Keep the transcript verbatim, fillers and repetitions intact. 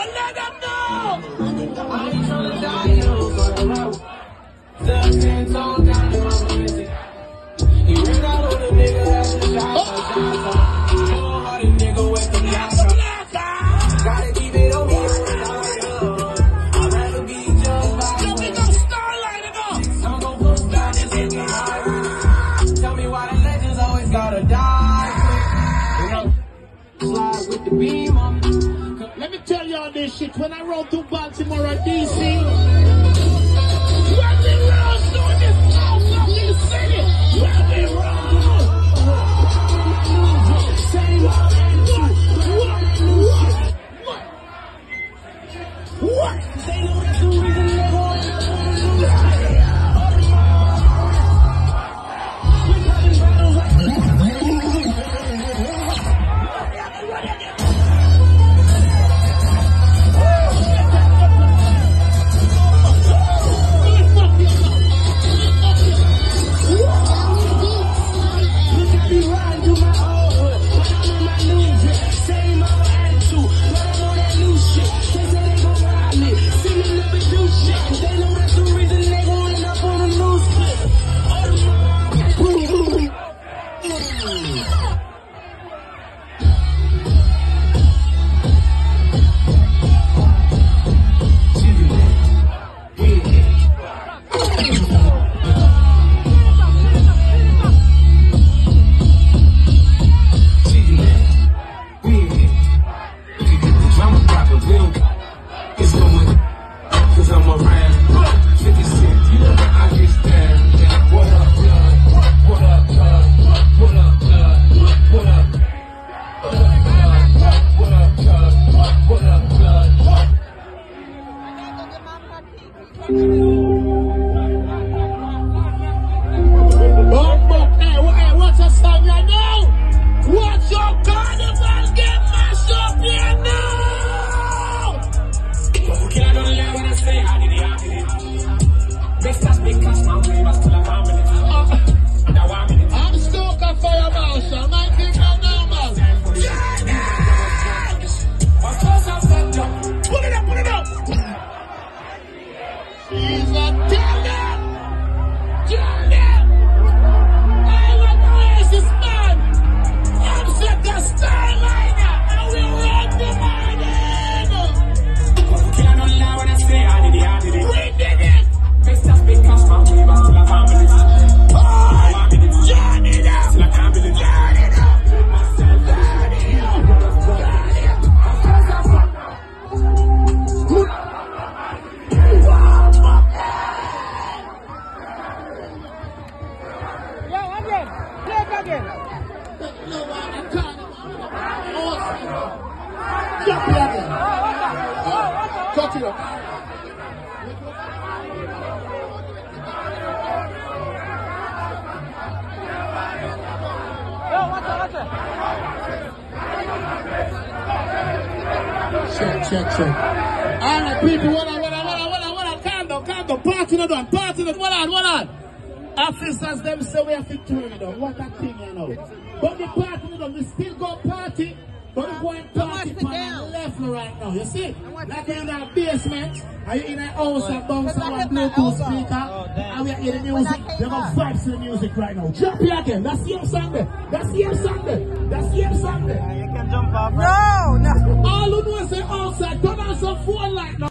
And let them know. I ain't tryna die, you know, the ten told down in my music. He ran out on a nigga that's a shot. Cold-hearted nigga with the black. Gotta keep it on me. I'd rather be judged by Let me go starlight it up. I'm gon' push down and hit me high. Tell me why the legends always gotta die. You know, slide with the beam on me. Let me tell y'all this shit. When I rode through Baltimore and D C, when we rode through this motherfucking city, when we rode through, same old what? What? What? They know that's the reason they're going up on the news. Check, check, check. All right, people, what on, what on, what on, what on, what on, calm down, calm down, party not done, party not, what on, what on. Officers them say we have to turn it on, what a thing, you know. But the party not done, we still go party, but we going party on the left right now, you see? Like you're in our basement, are you in a house and bounce on a Bluetooth speaker, and we are hearing the music, we have vibes to the music right now. Jump here again, that's your Sunday, that's your Sunday, that's your Sunday. You can jump off. No, no. All who know say outside, turn on